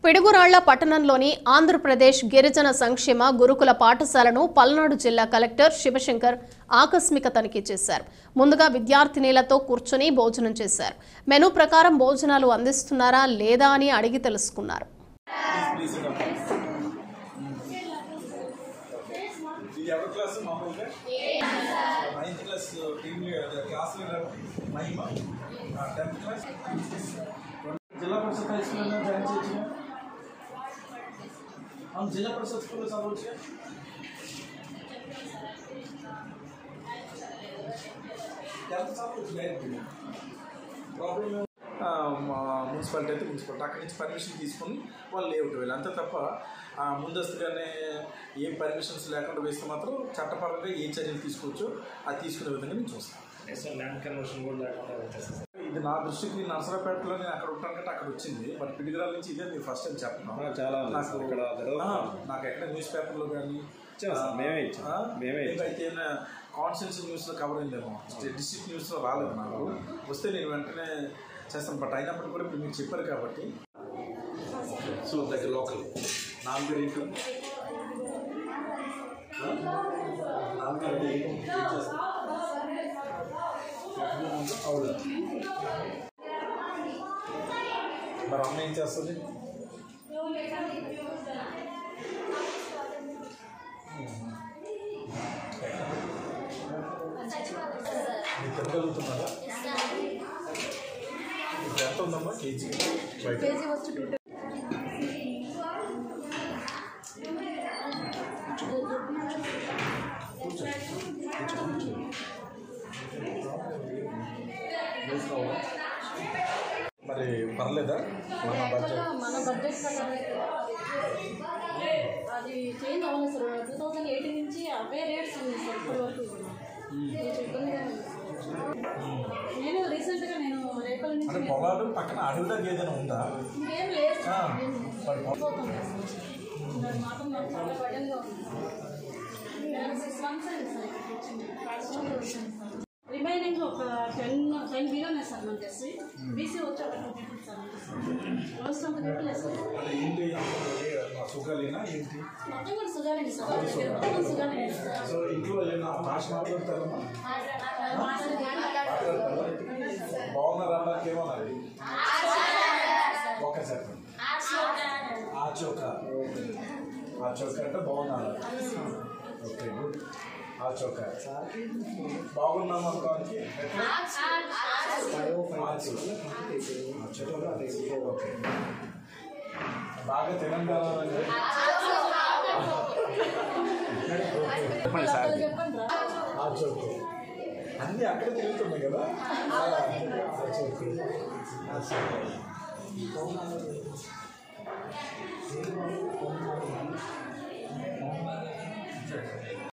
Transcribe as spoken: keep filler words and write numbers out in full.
పిడుగురాళ్ల పట్టణంలోని ఆంధ్రప్రదేశ్ గిరిజన సంక్షేమ గురుకుల పాఠశాలను పల్నాడు జిల్లా కలెక్టర్ శివశంకర్ ఆకస్మిక తనిఖీ చేశారు. ముందుగా విద్యార్థినిలతో కూర్చొని భోజనం చేశారు. మెనూ ప్రకారం భోజనాలు అందిస్తున్నారా లేదా అని అడిగి తెలుసుకున్నారు. जिला परिषद हाई स्कूल में जाइन चेयొచ్చు हम जिला परिषद स्कूल में చదవచ్చు ఎంత చదవచ్చు డైరెక్ట్ ప్రాబ్లం మున్సిపాలిటీ అయితే మున్సిపాలిటీ అక్కడి నుంచి పర్మిషన్ తీసుకుని వాళ్ళు లేఅవుట్ వెళ్ళి అంతే తప్ప ముందస్తుగానే ఏం పర్మిషన్స్ లేకుండా వేస్తే మాత్రం చట్టపరంగా ఏ చర్యలు తీసుకోవచ్చు అది తీసుకునే విధంగా నేను చూస్తాను. ల్యాండ్ కన్వర్షన్ కూడా లేకుండా ఇది నా దృష్టికి నర్సరాపేటలో నేను అక్కడ ఉంటాను కంటే అక్కడ వచ్చింది. బట్ పిడిగిరాల నుంచి ఇదే మీరు ఫస్ట్ టైం చెప్తున్నాను. చాలా నాకు ఇక్కడ నాకు ఎక్కడ న్యూస్ పేపర్లో కానీ మేమే మేమే అయితే కాన్స్టిట్యూన్సీ న్యూస్లో కవర్ అయిందేమో, డిస్ట్రిక్ట్ న్యూస్లో రాలేదు. నాకు వస్తే నేను వెంటనే చేస్తాను. బట్ అయినప్పటికీ కూడా ఇప్పుడు మీరు చెప్పారు కాబట్టి సో దగ్గర లోకల్ నాన్నగారు ఏంటి నాన్నగారు ఏం చేస్తారు అవును మరి అమ్మ ఏం చేస్తుంది? మీరు తినగలుగుతున్నారా? ఎంత ఉందమ్మా కేజీ బయట? మరి పర్లేదా? మన బడ్జెట్ అది చేంజ్ అవ్వలేదు సార్. టూ థౌజండ్ ఎయిటీన్ నుంచి అవే రేట్స్ ఉన్నాయి సార్ ఇప్పటి వరకు కూడా. నేను రీసెంట్గా నేను రేపల నుంచి పొలాలు పక్కన అడవిలో ఏదైనా ఉందా? ఇంకేం లేదు సార్. మాత్రం నాకు చాలా బడ్జెట్గా ఉంది. సిక్స్ మంత్స్ అయింది సార్ వచ్చింది. రిమైనింగ్ ఒక టెన్ టెన్ బిలోనే సార్ మనకి చేసి బీసీ వచ్చి ఒక టూ పీపుల్ సార్ అవసరం చెప్పలేదు సార్. ఏంటి సుగాలేనా ఏంటి? మొత్తం కూడా సుగాలేండి సార్. మొత్తం సుగాలేండి సార్. సో ఇంట్లో ఏమైనా భాష మాట్లాడతారమ్మా? బాగున్నారా? ఏమన్నది ఒక చెప్పండి. ఆ చోక ఆ చోక అంటే బాగున్నారా? Okay good. ఆ చోక బాగున్నాం అనుకోనికి ఓకే. బాగా తెలంగాణ ఆ చోక అన్నీ అక్కడ తిరుగుతున్నాయి కదా. ఆ చోక